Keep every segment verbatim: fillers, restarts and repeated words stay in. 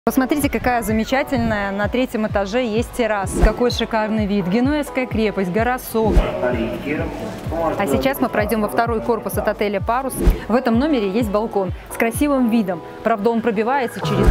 Посмотрите, какая замечательная на третьем этаже есть терраса. Какой шикарный вид. Генуэзская крепость, гора Сок. А сейчас мы пройдем во второй корпус от отеля «Парус». В этом номере есть балкон с красивым видом. Правда, он пробивается через...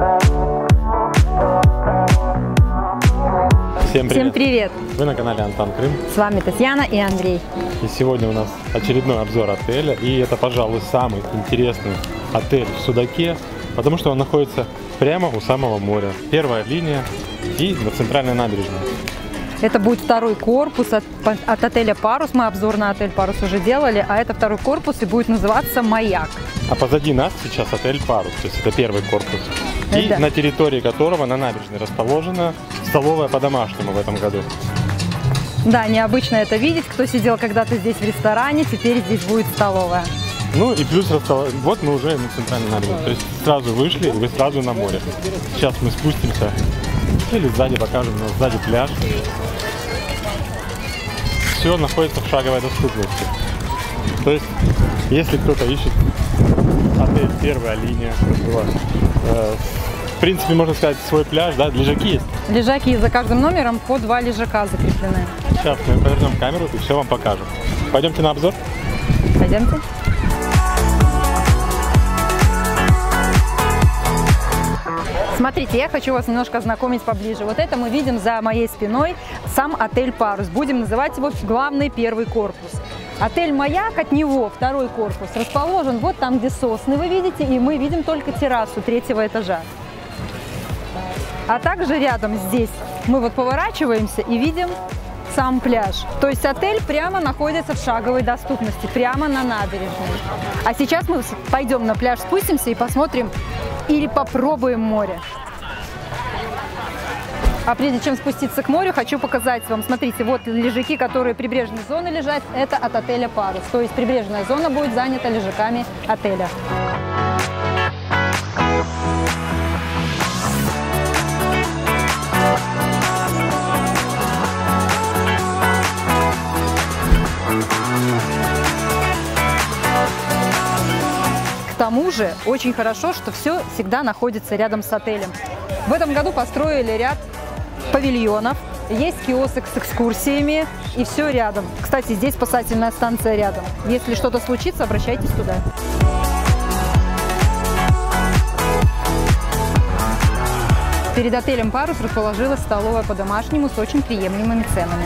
Всем привет. Всем привет! Вы на канале Антон Крым. С вами Татьяна и Андрей. И сегодня у нас очередной обзор отеля. И это, пожалуй, самый интересный отель в Судаке, потому что он находится прямо у самого моря. Первая линия и на центральной набережной. Это будет второй корпус от, от отеля «Парус». Мы обзор на отель «Парус» уже делали, а это второй корпус и будет называться «Маяк». А позади нас сейчас отель «Парус», то есть это первый корпус. И да, на территории которого на набережной расположена столовая по-домашнему в этом году. Да, необычно это видеть. Кто сидел когда-то здесь в ресторане, теперь здесь будет столовая. Ну и плюс, вот мы уже на центральной набережной, то есть сразу вышли, и вы сразу на море. Сейчас мы спустимся, или сзади покажем, но сзади пляж. Все находится в шаговой доступности. То есть, если кто-то ищет отель «Первая линия», э, в принципе, можно сказать, свой пляж, да, лежаки есть? Лежаки, за каждым номером по два лежака закреплены. Сейчас мы повернем камеру и все вам покажем. Пойдемте на обзор? Пойдемте. Смотрите, я хочу вас немножко ознакомить поближе. Вот это мы видим за моей спиной сам отель «Парус». Будем называть его главный первый корпус. Отель «Маяк», от него второй корпус, расположен вот там, где сосны, вы видите, и мы видим только террасу третьего этажа. А также рядом здесь мы вот поворачиваемся и видим сам пляж. То есть отель прямо находится в шаговой доступности, прямо на набережной. А сейчас мы пойдем на пляж, спустимся и посмотрим или попробуем море. А прежде чем спуститься к морю, хочу показать вам. Смотрите, вот лежаки, которые прибрежной зоны лежат, это от отеля «Парус». То есть прибрежная зона будет занята лежаками отеля. К тому же очень хорошо, что все всегда находится рядом с отелем. В этом году построили ряд павильонов, есть киоск с экскурсиями и все рядом. Кстати, здесь спасательная станция рядом. Если что-то случится, обращайтесь туда. Перед отелем «Парус» расположилась столовая по-домашнему с очень приемлемыми ценами.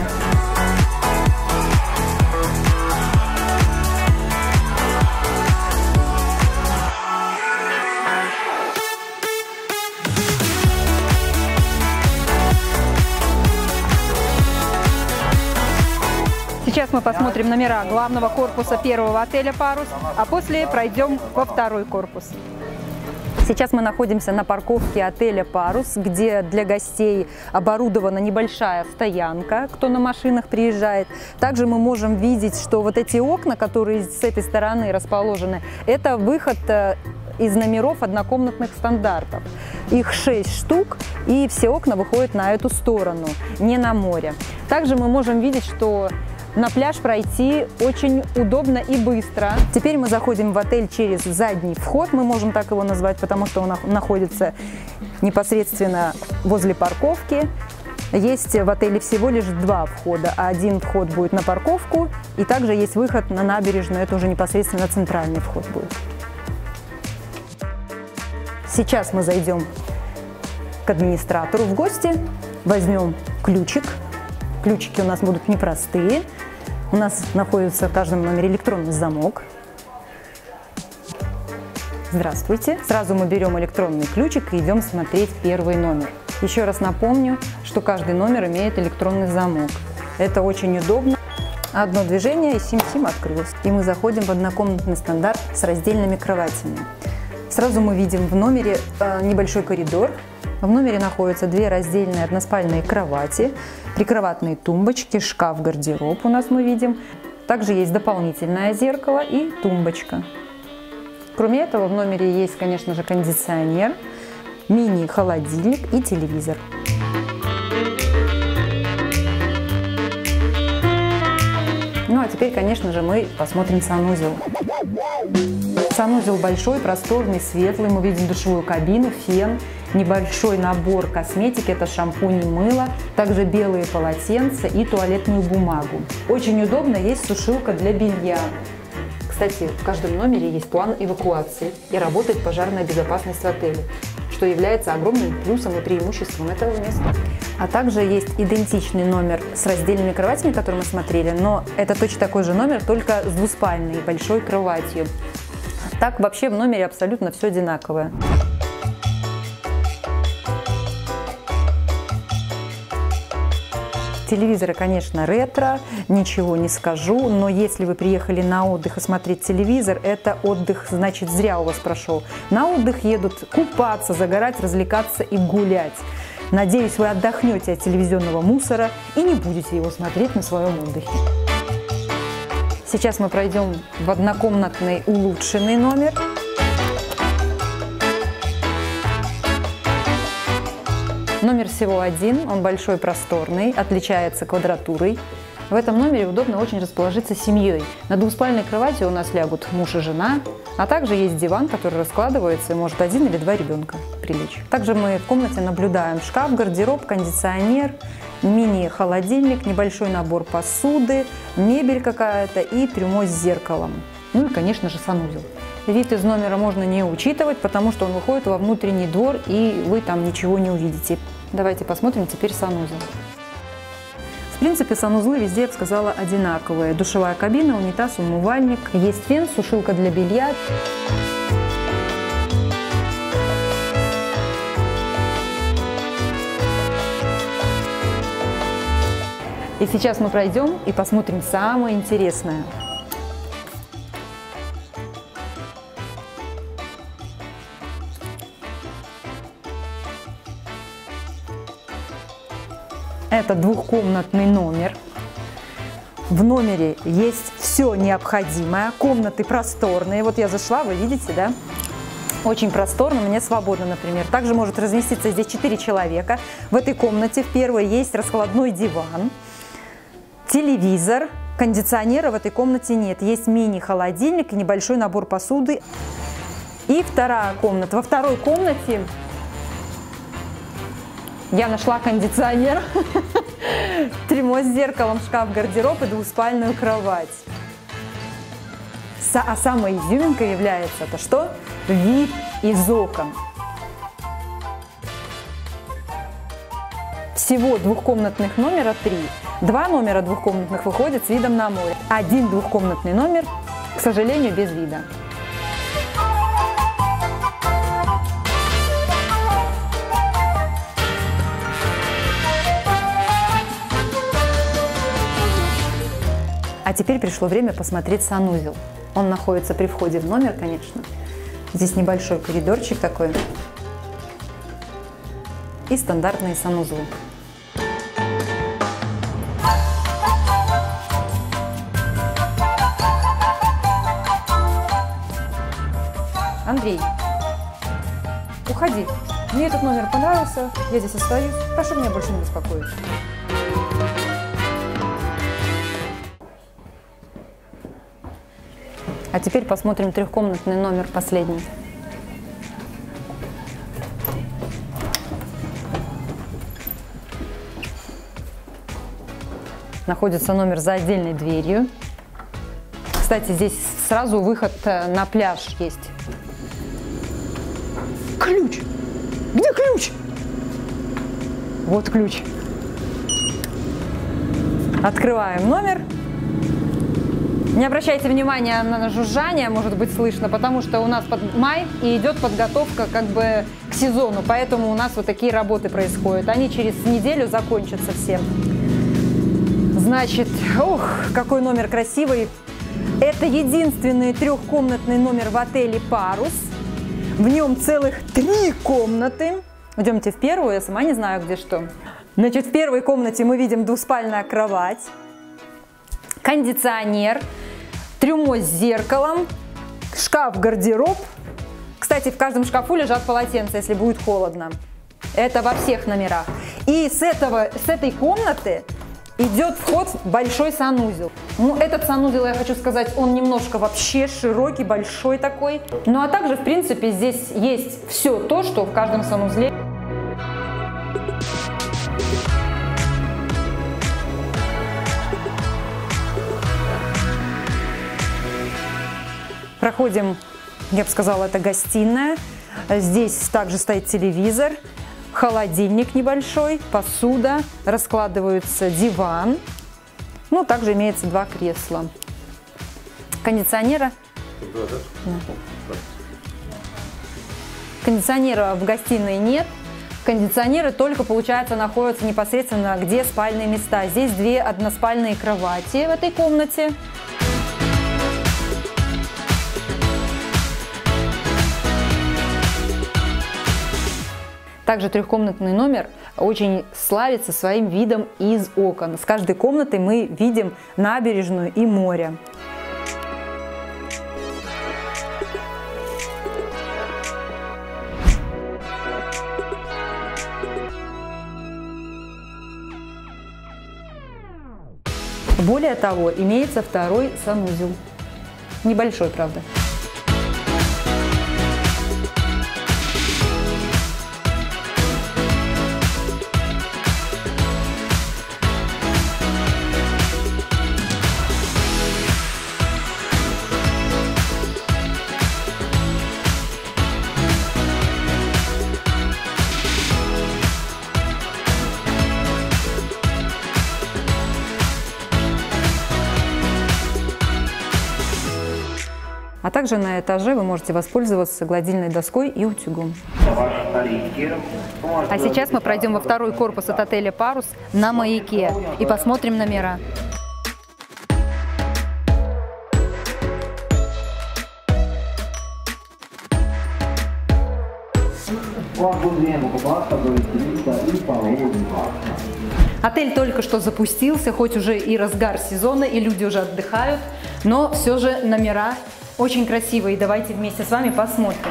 Сейчас мы посмотрим номера главного корпуса первого отеля «Парус», а после пройдем во второй корпус. Сейчас мы находимся на парковке отеля «Парус», где для гостей оборудована небольшая стоянка, кто на машинах приезжает. Также мы можем видеть, что вот эти окна, которые с этой стороны расположены, это выход из номеров однокомнатных стандартов. Их шесть штук, и все окна выходят на эту сторону, не на море. Также мы можем видеть, что на пляж пройти очень удобно и быстро. Теперь мы заходим в отель через задний вход, мы можем так его назвать, потому что он находится непосредственно возле парковки. Есть в отеле всего лишь два входа, а один вход будет на парковку, и также есть выход на набережную, это уже непосредственно центральный вход будет. Сейчас мы зайдем к администратору в гости, возьмем ключик. Ключики у нас будут непростые. У нас находится в каждом номере электронный замок. Здравствуйте. Сразу мы берем электронный ключик и идем смотреть первый номер. Еще раз напомню, что каждый номер имеет электронный замок. Это очень удобно. Одно движение, и сим-сим открылось. И мы заходим в однокомнатный стандарт с раздельными кроватями. Сразу мы видим в номере э, небольшой коридор. В номере находятся две раздельные односпальные кровати, прикроватные тумбочки, шкаф-гардероб у нас мы видим. Также есть дополнительное зеркало и тумбочка. Кроме этого, в номере есть, конечно же, кондиционер, мини-холодильник и телевизор. Ну а теперь, конечно же, мы посмотрим санузел. Санузел большой, просторный, светлый. Мы видим душевую кабину, фен небольшой набор косметики, это шампунь и мыло, также белые полотенца и туалетную бумагу. Очень удобно, есть сушилка для белья. Кстати, в каждом номере есть план эвакуации и работает пожарная безопасность в отеле, что является огромным плюсом и преимуществом этого места. А также есть идентичный номер с раздельными кроватями, который мы смотрели, но это точно такой же номер, только с двуспальной большой кроватью. Так вообще в номере абсолютно все одинаковое. Телевизоры, конечно, ретро, ничего не скажу, но если вы приехали на отдых и смотреть телевизор, это отдых, значит, зря у вас прошел. На отдых едут купаться, загорать, развлекаться и гулять. Надеюсь, вы отдохнете от телевизионного мусора и не будете его смотреть на своем отдыхе. Сейчас мы пройдем в однокомнатный улучшенный номер. Номер всего один, он большой, просторный, отличается квадратурой. В этом номере удобно очень расположиться семьей. На двуспальной кровати у нас лягут муж и жена, а также есть диван, который раскладывается и может один или два ребенка прилечь. Также мы в комнате наблюдаем шкаф, гардероб, кондиционер, мини-холодильник, небольшой набор посуды, мебель какая-то и трюмо с зеркалом. Ну и, конечно же, санузел. Вид из номера можно не учитывать, потому что он выходит во внутренний двор, и вы там ничего не увидите. Давайте посмотрим теперь санузел. В принципе, санузлы везде, я бы сказала, одинаковые. Душевая кабина, унитаз, умывальник, есть фен, сушилка для белья. И сейчас мы пройдем и посмотрим самое интересное. Это двухкомнатный номер. В номере есть все необходимое. Комнаты просторные. Вот я зашла, вы видите, да? Очень просторно, мне свободно, например. Также может разместиться здесь четыре человека. В этой комнате в первой есть раскладной диван, телевизор, кондиционера в этой комнате нет. Есть мини-холодильник и небольшой набор посуды. И вторая комната. Во второй комнате я нашла кондиционер, трюмо с зеркалом, шкаф, гардероб и двуспальную кровать. А самой изюминкой является то, что вид из окон. Всего двухкомнатных номера три. Два номера двухкомнатных выходят с видом на море. Один двухкомнатный номер, к сожалению, без вида. А теперь пришло время посмотреть санузел. Он находится при входе в номер, конечно. Здесь небольшой коридорчик такой. И стандартные санузлы. Андрей, уходи. Мне этот номер понравился, я здесь остаюсь. Прошу меня больше не беспокоить. А теперь посмотрим трехкомнатный номер, последний. Находится номер за отдельной дверью. Кстати, здесь сразу выход на пляж есть. Ключ! Где ключ? Вот ключ. Открываем номер. Не обращайте внимания на жужжание, может быть слышно, потому что у нас под май и идет подготовка как бы к сезону, поэтому у нас вот такие работы происходят. Они через неделю закончатся все. Значит, ух, какой номер красивый. Это единственный трехкомнатный номер в отеле «Парус». В нем целых три комнаты. Идемте в первую, я сама не знаю, где что. Значит, в первой комнате мы видим двуспальная кровать, кондиционер, трюмо с зеркалом, шкаф-гардероб. Кстати, в каждом шкафу лежат полотенца, если будет холодно. Это во всех номерах. И с, этого, с этой комнаты идет вход в большой санузел. Ну, этот санузел, я хочу сказать, он немножко вообще широкий, большой такой. Ну, а также, в принципе, здесь есть все то, что в каждом санузле. Проходим, я бы сказала, это гостиная. Здесь также стоит телевизор, холодильник небольшой, посуда, раскладывается диван. Ну, также имеется два кресла. Кондиционера. Кондиционера в гостиной нет. Кондиционеры только, получается, находятся непосредственно где спальные места. Здесь две односпальные кровати в этой комнате. Также трехкомнатный номер очень славится своим видом из окон. С каждой комнатой мы видим набережную и море. Более того, имеется второй санузел. Небольшой, правда. А также на этаже вы можете воспользоваться гладильной доской и утюгом. А сейчас мы пройдем во второй корпус от отеля «Парус» на маяке и посмотрим номера. Отель только что запустился, хоть уже и разгар сезона, и люди уже отдыхают, но все же номера очень красивые. Давайте вместе с вами посмотрим.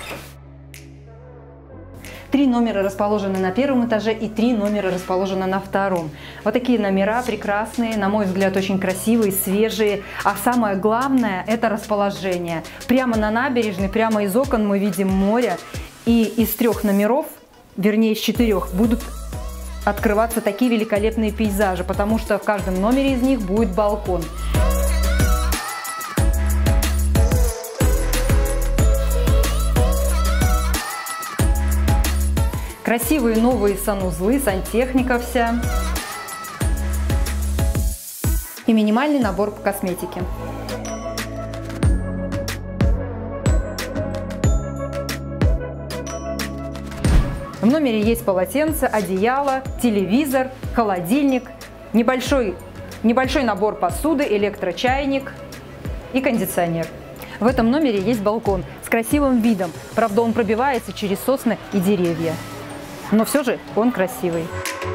Три номера расположены на первом этаже и три номера расположены на втором. Вот такие номера прекрасные, на мой взгляд, очень красивые, свежие. А самое главное – это расположение. Прямо на набережной, прямо из окон мы видим море. И из трех номеров, вернее из четырех, будут открываться такие великолепные пейзажи, потому что в каждом номере из них будет балкон. Красивые новые санузлы, сантехника вся. И минимальный набор по косметике. В номере есть полотенце, одеяло, телевизор, холодильник, небольшой, небольшой набор посуды, электрочайник и кондиционер. В этом номере есть балкон с красивым видом. Правда, он пробивается через сосны и деревья. Но все же он красивый.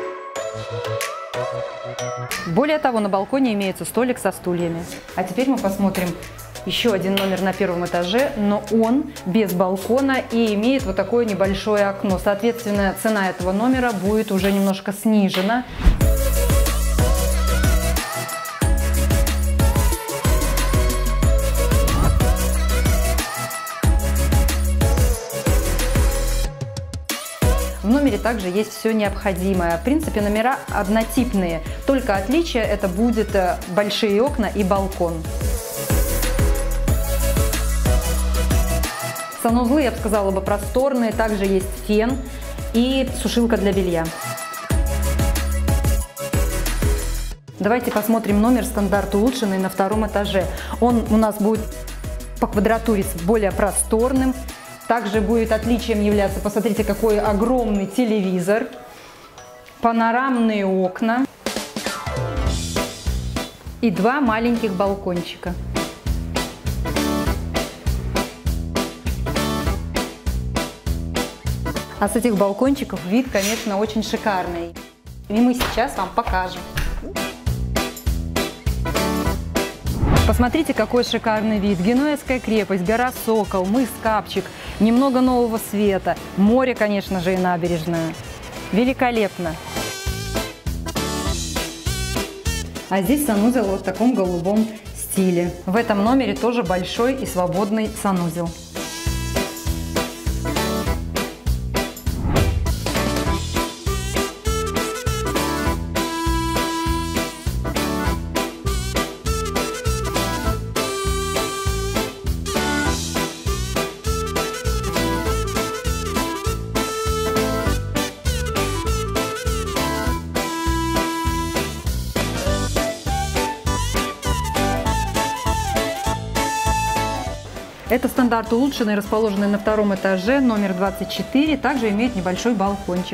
Более того, на балконе имеется столик со стульями. А теперь мы посмотрим еще один номер на первом этаже, но он без балкона и имеет вот такое небольшое окно. Соответственно, цена этого номера будет уже немножко снижена. В номере также есть все необходимое. В принципе, номера однотипные, только отличие это будет большие окна и балкон. Санузлы, я бы сказала, бы просторные, также есть фен и сушилка для белья. Давайте посмотрим номер стандарт улучшенный на втором этаже. Он у нас будет по квадратуре более просторным. Также будет отличием являться, посмотрите, какой огромный телевизор, панорамные окна и два маленьких балкончика. А с этих балкончиков вид, конечно, очень шикарный. И мы сейчас вам покажем. Посмотрите, какой шикарный вид. Генуэзская крепость, гора Сокол, мыс Капчик, немного нового света, море, конечно же, и набережная. Великолепно! А здесь санузел вот в таком голубом стиле. В этом номере тоже большой и свободный санузел. Это стандарт улучшенный, расположенный на втором этаже, номер двадцать четыре, также имеет небольшой балкончик.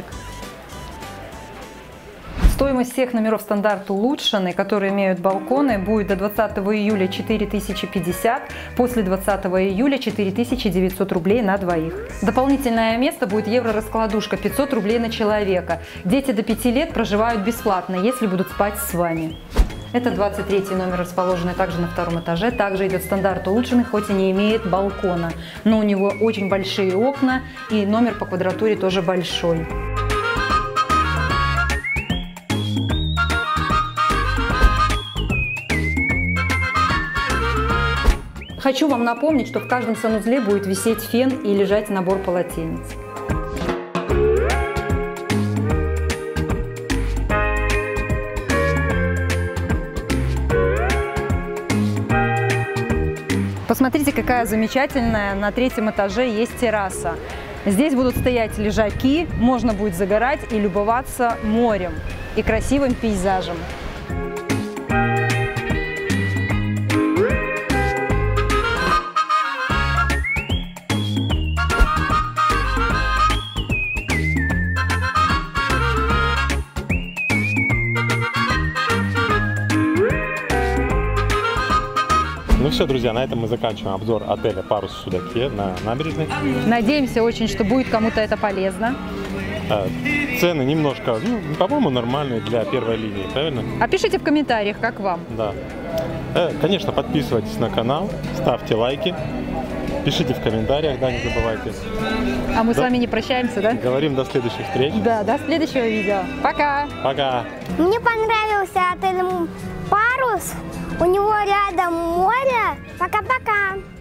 Стоимость всех номеров стандарт улучшенный, которые имеют балконы, будет до двадцатого июля четыре тысячи пятьдесят, после двадцатого июля четыре тысячи девятьсот рублей на двоих. Дополнительное место будет евро-раскладушка пятьсот рублей на человека. Дети до пяти лет проживают бесплатно, если будут спать с вами. Это двадцать третий номер, расположенный также на втором этаже. Также идет стандарт улучшенный, хоть и не имеет балкона. Но у него очень большие окна и номер по квадратуре тоже большой. Хочу вам напомнить, что в каждом санузле будет висеть фен и лежать набор полотенец. Посмотрите, какая замечательная, на третьем этаже есть терраса. Здесь будут стоять лежаки, можно будет загорать и любоваться морем и красивым пейзажем. Ну все, друзья, на этом мы заканчиваем обзор отеля «Парус» в Судаке на набережной. Надеемся очень, что будет кому-то это полезно. Цены немножко, ну, по-моему, нормальные для первой линии, правильно? А пишите в комментариях, как вам. Да. Конечно, подписывайтесь на канал, ставьте лайки, пишите в комментариях, да, не забывайте. А мы да? с вами не прощаемся, да? Говорим до следующих встреч. Да, до следующего видео. Пока! Пока! Мне понравился отель «Парус». У него рядом море. Пока-пока.